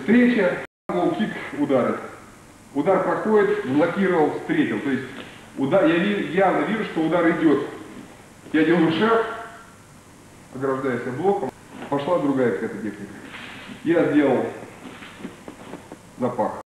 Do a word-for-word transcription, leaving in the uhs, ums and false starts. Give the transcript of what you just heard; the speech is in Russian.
Встреча, кик, удары. Удар проходит, блокировал, встретил. То есть удар, я явно вижу, что удар идет. Я делаю шаг, ограждаясь от блоком. Пошла другая какая-то техника. Я сделал запах.